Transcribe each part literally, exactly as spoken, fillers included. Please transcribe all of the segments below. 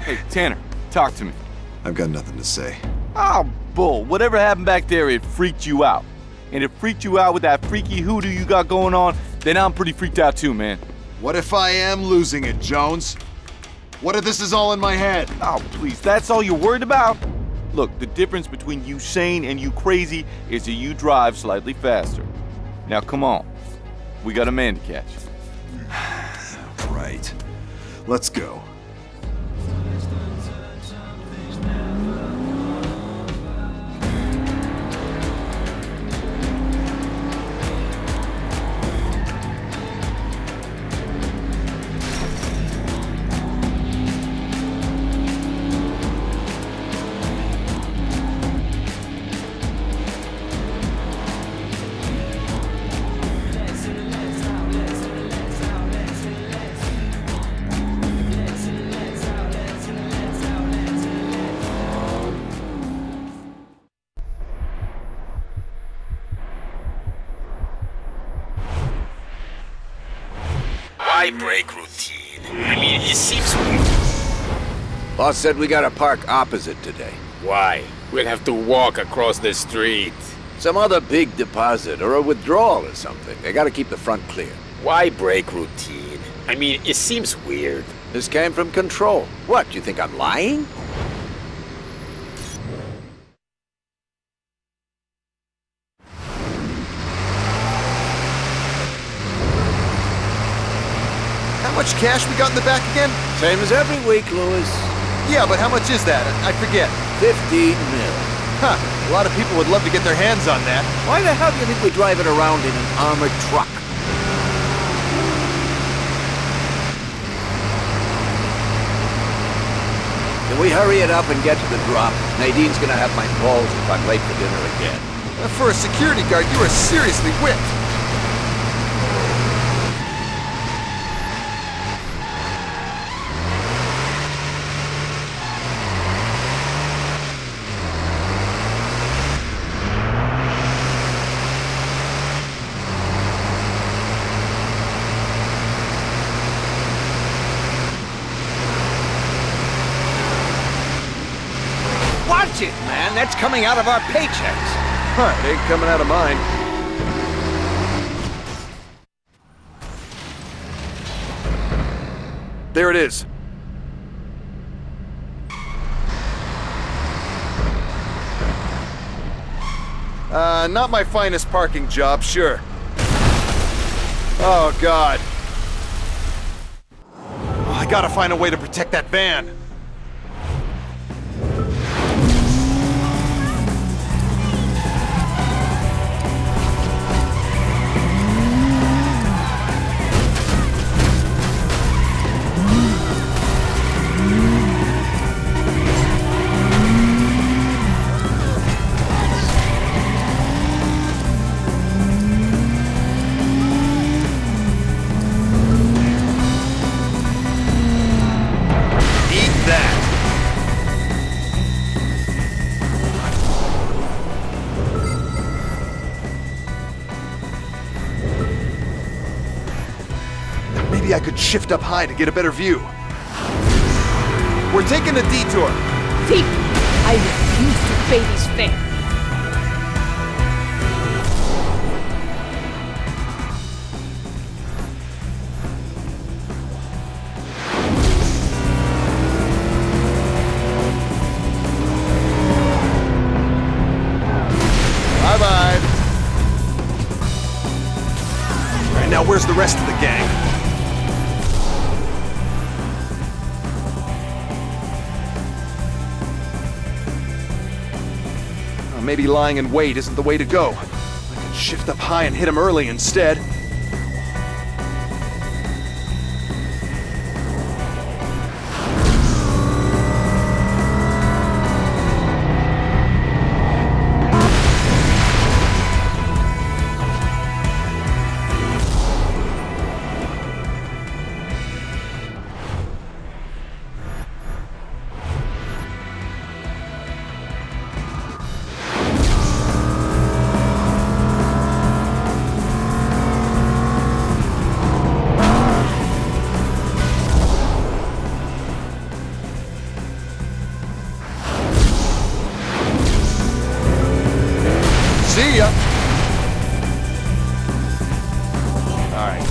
Hey, Tanner, talk to me. I've got nothing to say. Oh, bull. Whatever happened back there, it freaked you out. And it freaked you out with that freaky hoodoo you got going on, then I'm pretty freaked out too, man. What if I am losing it, Jones? What if this is all in my head? Oh, please, that's all you're worried about? Look, the difference between you sane and you crazy is that you drive slightly faster. Now, come on. We got a man to catch. Right. Let's go. Why break routine? I mean, it seems... Boss said we gotta park opposite today. Why? We'll have to walk across the street. Some other big deposit or a withdrawal or something. They gotta keep the front clear. Why break routine? I mean, it seems weird. This came from control. What, you think I'm lying? How much cash we got in the back again? Same as every week, Louis. Yeah, but how much is that? I forget. Fifteen mil. Huh. A lot of people would love to get their hands on that. Why the hell do you think we drive it around in an armored truck? Can we hurry it up and get to the drop? Nadine's gonna have my balls if I'm late for dinner again. Uh, For a security guard, you are seriously whipped. Watch it, man. That's coming out of our paychecks. Huh, it ain't coming out of mine. There it is. Uh, not my finest parking job, sure. Oh, God. Oh, I gotta find a way to protect that van. Maybe I could shift up high to get a better view. We're taking a detour. Thief! I refuse to pay this fare. Bye-bye. All right, now where's the rest of the gang? Maybe lying in wait isn't the way to go. I could shift up high and hit him early instead. See ya! Alright.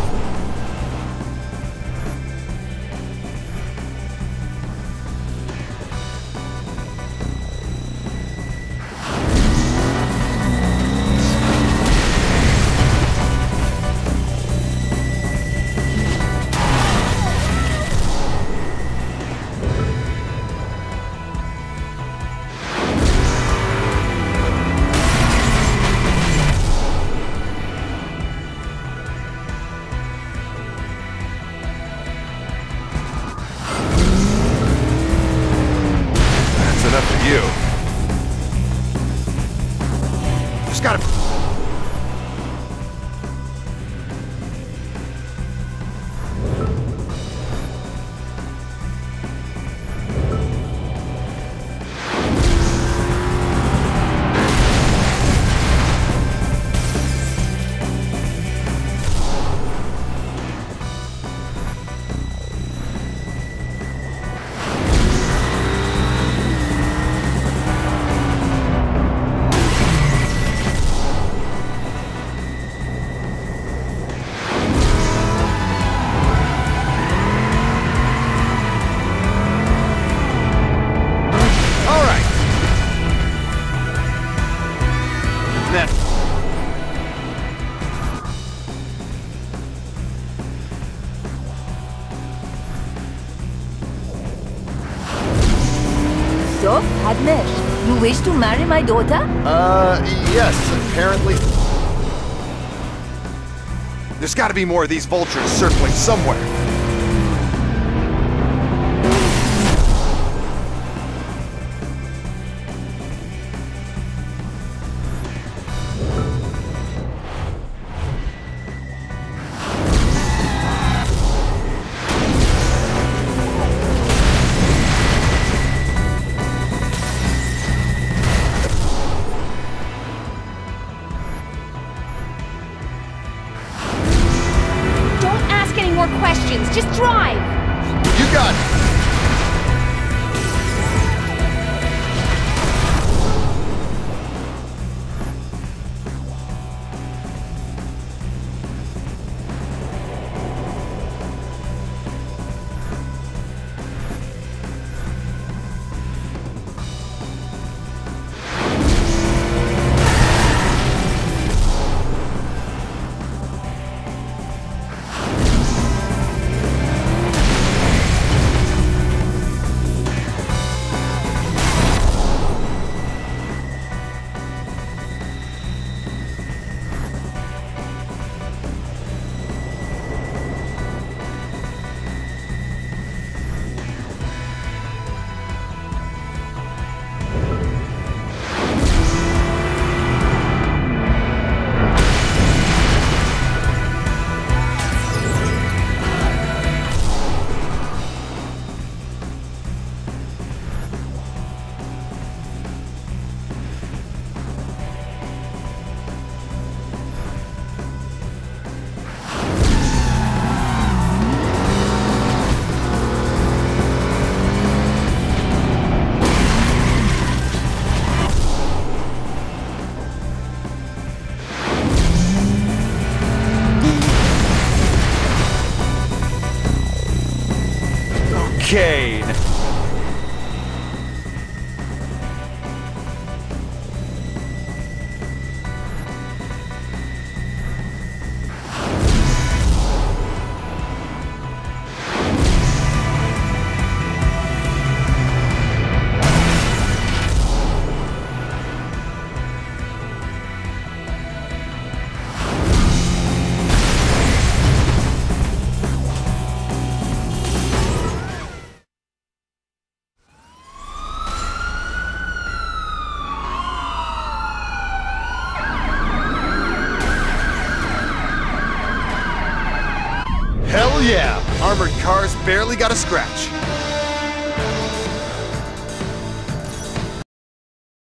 Enough of you. Just gotta... So, Padmesh, you wish to marry my daughter? Uh, yes, apparently. There's gotta be more of these vultures circling somewhere. More questions, just drive! You got it! Kane. Hell yeah! Armored cars barely got a scratch.